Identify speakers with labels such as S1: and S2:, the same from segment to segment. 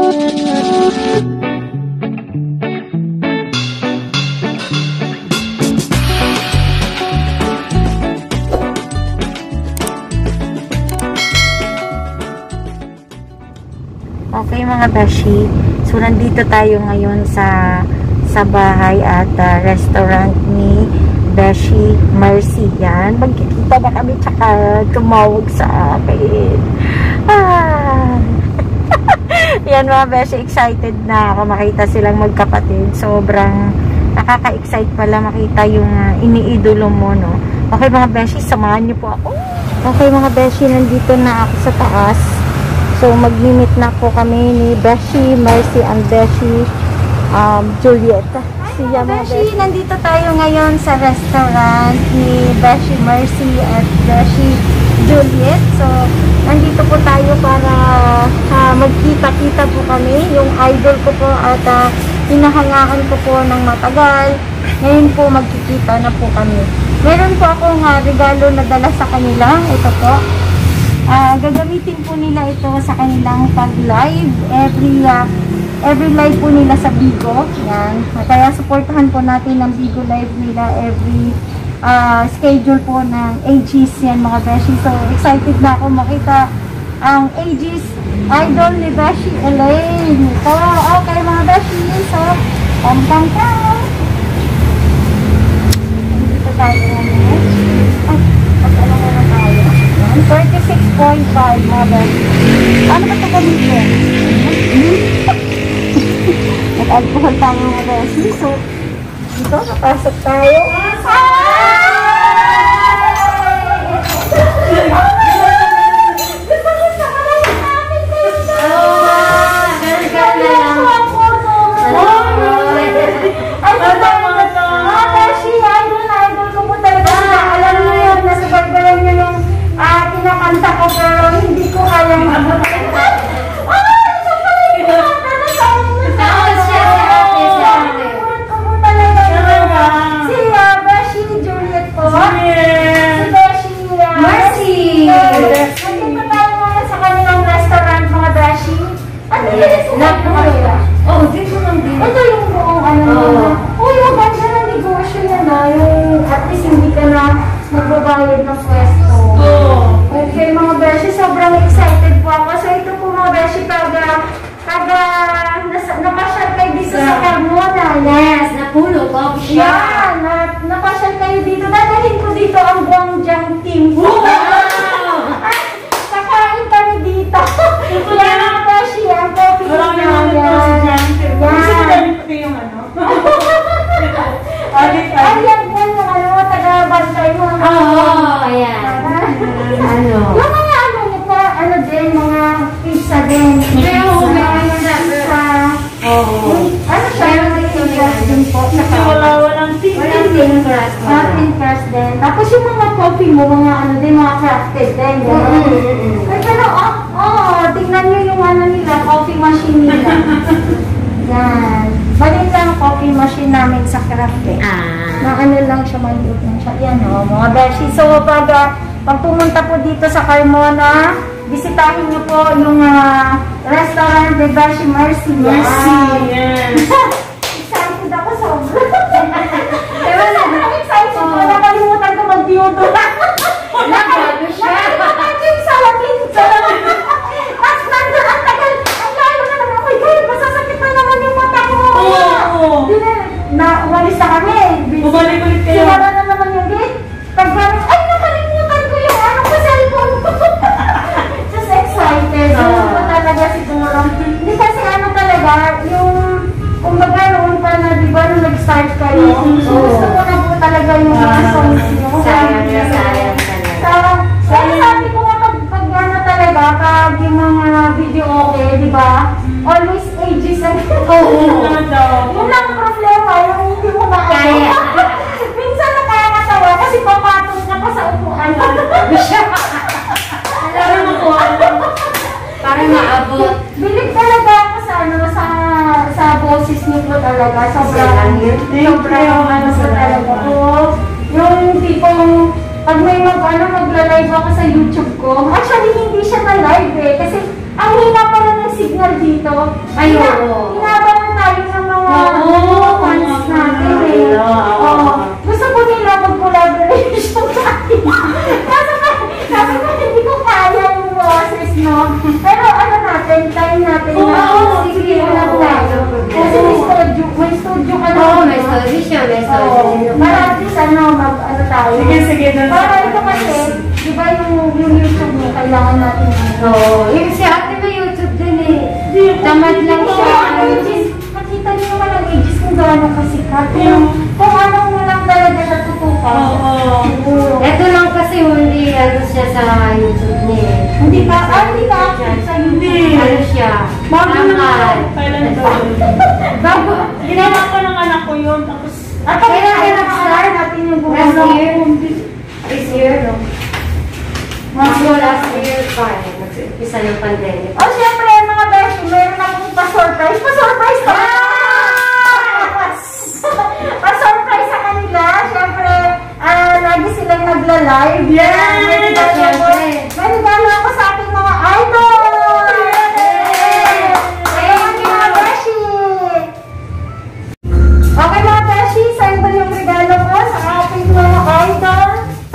S1: Okay mga beshi, so nandito tayo ngayon sa bahay at restaurant ni Beshi Mercy. Yan, magkikita na kami tsaka tumawag sa akin. Yan mga beshi, excited na ako makita silang magkapatid. Sobrang nakaka-excite pala makita yung iniidolo mo, no? Okay mga beshi, samahan niyo po ako. Okay mga beshi, nandito na ako sa taas. So, mag-limit na po kami ni Beshi Mercy and Beshi Juliet. Siya mga Beshi, nandito tayo ngayon sa restaurant ni Beshi Mercy at Beshi Juliet. So, nandito po tayo para magkita-kita po kami. Yung idol ko po at hinahangaan ko po ng matagal. Ngayon po, magkikita na po kami. Meron po akong regalo na dala sa kanila. Ito po. Gagamitin po nila ito sa kanilang pag-live every live po nila sa Bigo. Yan. Kaya supportahan po natin ang Bigo live nila every schedule po ng Aegis yan mga beshi. So excited na ako makita ang Aegis idol ni Beshi Elaine. So okay mga beshi. So pam-pam-pam. Dito tayo namin. Ano na tayo? 36.5 mga beshi. Paano ba ito gamitin? Nag-alcohol tayo mga beshi. So, dito, napasok tayo. Kinakanta ko pero hindi ko kayang mabutin. Si Beshi Juliet po. Si Beshi Mercy. Nandito tayo ngayon sa kanilang restaurant mga Beshi. Ano yun? Oh, dito lang din. Ito yung buong ano nila. Oh, yung ganda na negosyo yan na. Yung at least hindi ka na magbabayad ng pwesto. Okay mga beshi, sobrang excited po ako. So ito po mga beshi, napasyal kayo dito sa Carmona. Yes, Napulo Coffee Shop. Yan, napasyal kayo dito. Dadalhin ko dito ang Guangjiang team. Kakain kami dito. Yan mga beshi, ang coffee na yan. Yan. Ayan po yung taga-bantay mo.
S2: Ayan.
S1: Ano? Yung mga ano din, mga pizza din. Pizza. Ano siya? Yung crust din po.
S2: Walang thin crust.
S1: Thin crust din. Tapos yung mga coffee mo, mga ano din, mga crafted din. Ay, pero, tingnan nyo yung ano nila, coffee machine nila. Yan. Maliit lang coffee machine namin sa craft eh. Na ano lang siya, maliit lang siya. Yan mga beshi. So, pag pumunta po dito sa Carmona, bisitahin niyo po yung restaurant ni Beshi Mercy.
S2: Mercy, yes.
S1: Excited ako sobra. Diba na? Excited ko. Nakalimutan ko mag-diyodo.
S2: Nagbago siya.
S1: Yung salamin. At nandun, ang tagal. Ang layo na naman ako. Ay, masasakit na naman yung mata ko. Umalis na kami.
S2: Bumalik-balik kayo.
S1: Sinara na naman yung gate. Pagbalas, ay, nakalimutan ko yung ano ko cellphone ko. Just excited. Ano ba talaga siguro? Hindi kasi ano talaga, yung, kumbaga noon pa na, di ba, nung nag-start kayo, gusto ko na po talaga yung mga songs nyo.
S2: Sayang talaga.
S1: Kaya sabi ko nga pag ano talaga, pag yung mga video okay, di ba? Always ages and yun lang problema, yung hindi mo makakaya. Minsan nakakatawa kasi papatong na pa sa upuan.
S2: Alam mo po, parang maabot.
S1: Bilig talaga ako sa ano, sa boses niyo po talaga. Sobrang ano po talaga. Yung tipong pag may magla-live ako sa YouTube ko, actually hindi siya na live eh. Kasi Ang hina pala ng signal dito.
S2: Ay, oo.
S1: Hinabangan tayo ng mga fans natin eh. Gusto ko nila mag-collaboration tayo. Sabi ko, hindi ko kaya yung boses, no? Pero ano natin, time natin na. Sige lang tayo. Kasi may studio ka na.
S2: Oo, may studio siya, may studio.
S1: Para at least ano tayo.
S3: Sige.
S1: Para ito kasi, di ba yung YouTube mo, kailangan natin.
S2: Oo, yung si ate may YouTube din eh. Tamad lang siya.
S1: Nakita niyo naman ang ages kung gaano kasikat. Kung anong mo lang talaga natutukan.
S2: Ito lang kasi hindi ano siya sa YouTube niya.
S1: Hindi ka active sa YouTube.
S2: Ano siya? Tangkad.
S3: Bago, ginawa ko ng anak ko yun. Tapos,
S1: Kailangan nag-start natin yung
S2: Last
S1: buwan.
S2: year? This year, no? Last year pa eh. Nag-umpisa ng pandemic.
S1: Oh, syempre, mga beshi, meron akong pa-surprise. Pa-surprise ka! Pa-surprise sa kanila. Syempre, lagi silang nagla-live.
S3: Yes!
S1: May regalo ako sa aking mga idol! Ayan mga beshi! Okay mga beshi, saan ba yung regalo ko sa aking mga idol?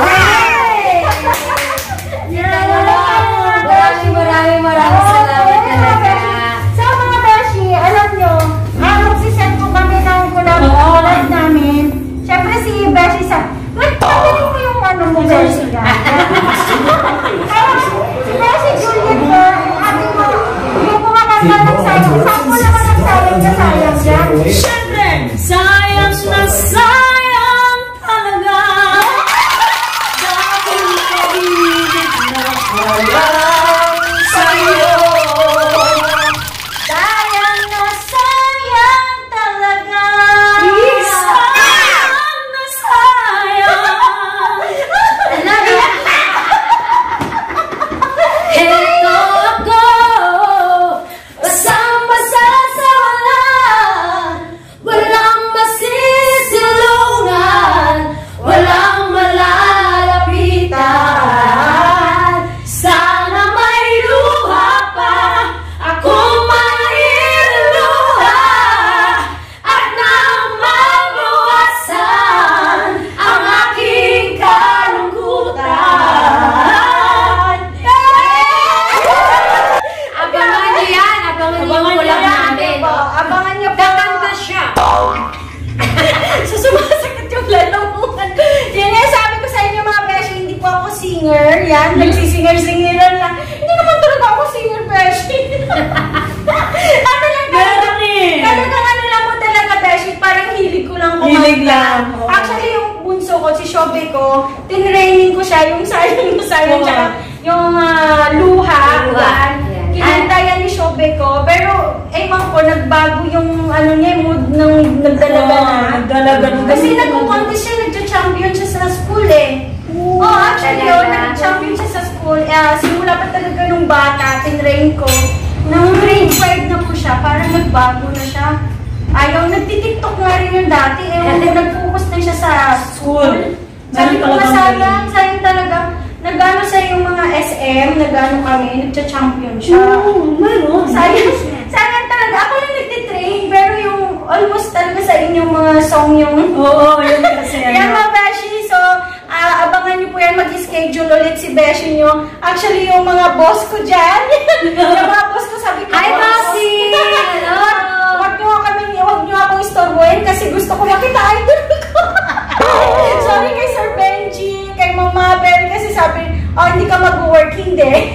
S2: Maraming salamat talaga.
S1: So mga beshi, alam nyo, magsisend po kami ng collab namin. Siyempre si Beshi nagpapalin mo yung ano mo, Beshi ka. Si Beshi Juliet ko, ating mo, yung kumakanta ng sayang. Saan mo naman ang sayang na sayang dyan?
S3: syempre, sayang na sayang talaga. Dahil pag-ibig na walang sa'yo.
S1: Sayang na sayang talaga.
S3: Sayang na sayang.
S2: Ito ako, basang-basa sa walang masisilungan, walang malalapitan. Sana may luha pa akong mailuluha at nang mabawasan ang aking kalungkutan. Abangan niyo yan, abangan niyo yung collab namin.
S1: Abangan nyo po.
S2: Kakanta siya.
S1: So, sumasakit yung lalamunan. Yan nga, sabi ko sa inyo mga beshi, hindi po ako singer. Yan, nagsisinger-singeran lang. Hindi naman talaga ako singer, beshi. Ano lang talaga? Talagang ano lang po talaga, beshi. Parang hilig ko lang kumanta.
S3: Hilig lang.
S1: Actually, yung bunso ko, si Shobe ko, tinraining ko siya, yung sayang, tsaka yung luha. Yan. Kinanta yan ni Shobe ko. Pero, ewan ko, nagbago yung ano niya, yung mood ng nagdalaga na. Kasi nagko-contest siya, nagcha-champion siya sa school eh. Actually, nag-champion siya sa school. Simula pa talaga nung bata, tinrain ko. Nung grade 5 na po siya, parang nagbago na siya. Ayaw, nagtitiktok nga rin yung dati. Nag-focus na siya sa school. Sabi ko nga, sayang talaga. Nag-ano sa yung mga SM, nag-ano kami, nagcha-champion siya. Sayang talaga. Ako yung nagtitrain, pero yung almost talaga sa inyong mga song yung...
S3: Yun kasi
S1: Yan mga Beshi, so abangan niyo po yan, mag-schedule ulit si Beshi nyo. Actually, yung mga boss ko dyan, yung mga boss ko sabi ko,
S2: Hi, Bossy! Hello!
S1: Huwag nyo akong istorbohin kasi gusto ko makita idol ko. Sorry kay Sir Benji, kay Mama Bel, kasi sabi, hindi ka mag-working day.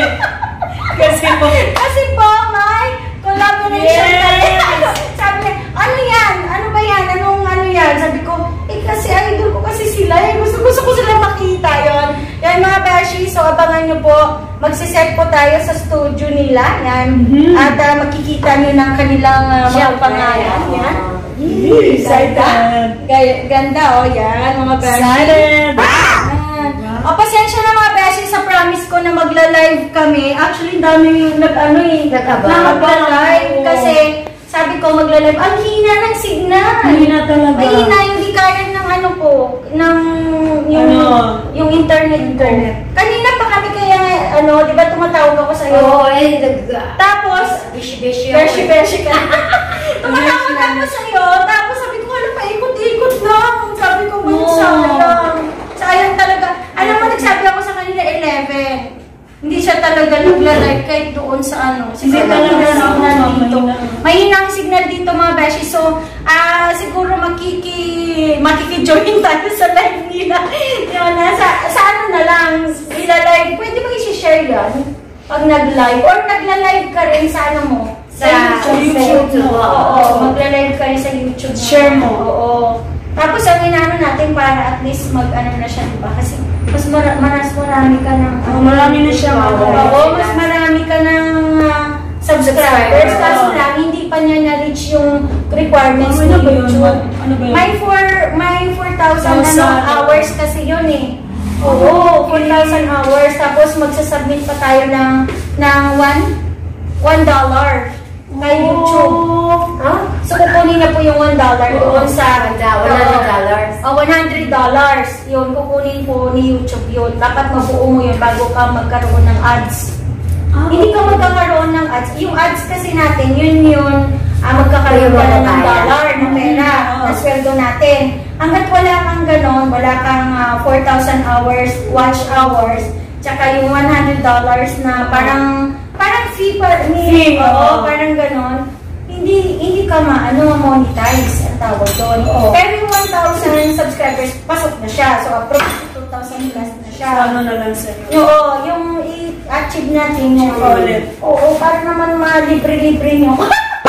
S3: Kasi po,
S1: may collaboration tayo. Sabi niya, ano yan? Ano ba yan? Anong ano yan? Sabi ko, kasi idol ko kasi sila. Gusto ko sila makita yon. Yan mga Beshi, so abangan nyo po. Magsiset po tayo sa studio nila. Yan. At makikita nyo ng kanilang mga pangalan. Yan.
S3: excited.
S1: Ganda yan mga Beshi.
S3: Excited.
S1: Pasensya na mga Beshi sa promise ko na magla-live kami. Actually, daming nag-live kasi sabi ko magla-live. Ang hina ng signal.
S3: Hina talaga.
S1: Hina, hindi kaya ng ano po, ng yung internet. Kanina pa kami kaya, di ba tumatawag ako sa
S2: Oo, eh,
S1: Tapos,
S2: beshi-beshi.
S1: beshi ka. Tumatawag ako sa'yo, tapos sabi ko, alam, paikot-ikot lang. Sabi ko, sayang. Sayang talaga. Alam mo, nagsabi ako sa kanila 11. Hindi siya talaga nagla-live kahit doon sa ano. Siguro talaga signal dito. Mahina ang signal dito mga beshi. So, siguro makiki-join tayo sa live nila. Yun, sa ano na lang, ila-live. Pwede ba i-share yan? Pag nag-live. Or nagla-live ka rin sa ano mo?
S2: Sa YouTube.
S1: Oo, magla-live ka rin sa YouTube.
S3: Share mo.
S1: Oo. Tapos ang inaano natin para at least mag-ano na siya, diba? Kasi mas marami ka ng...
S3: marami na siya.
S1: Oo, mas marami ka ng subscribers. Kaso lang, hindi pa niya na-reach yung requirements ng YouTube.
S3: Ano ba yun?
S1: May 4,000 hours kasi yun eh. Oo, 4,000 hours. Tapos magsasubmit pa tayo ng $1 kay YouTube. So, kukunin na po yung $1 doon sa
S2: $100.
S1: $100. Yun, kukunin po ni YouTube yun. Dapat mabuo mo yun bago ka magkaroon ng ads. Hindi ka magkakaroon ng ads. Yung ads kasi natin, yun, magkakaroon ka na ng dollar na pera na sweldo natin. Hanggat wala kang ganon, wala kang 4,000 hours, watch hours, tsaka yung $100 na parang fee per minute, parang ganon, hindi ka monetize ang tawag doon. Pero yung 1,000 subscribers, pasok na siya. So, approximately 2,000 plus na siya.
S3: So, ano na lang sa'yo?
S1: Oo, yung i-achieve natin yung
S3: ulit.
S1: Oo, para naman libre-libre nyo.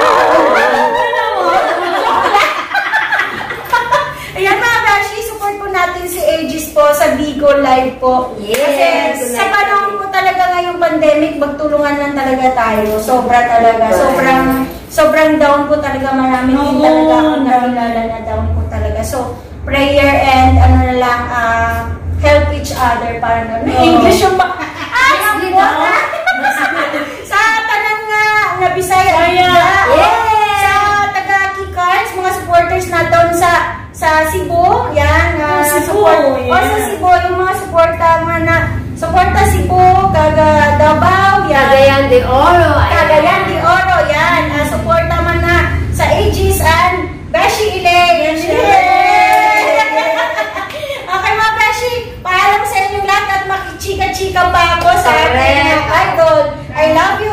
S1: Ayan mga Beshi, support po natin si Aegis po sa Bigo Live po.
S2: Yes!
S1: Kasi sa panahon po talaga ngayong pandemic, magtulungan lang talaga tayo. Sobra talaga. Sobrang down po talaga. Maraming din talaga akong nakilala na down po talaga. So, prayer and ano na lang, help each other. Parang English yung sa tanang nga Bisaya. Sa taga-Kikans, mga supporters na doon sa Cebu, yan, support. O sa Cebu, yung mga suporta Cebu, Kaga Davao, yan.
S2: Cagayan de Oro,
S1: yan. Suporta man na sa Aegis and Beshi Ile. Okay mga Beshi, paalam sa inyong lahat at makichika-chika pa ako sa ating idol. I love you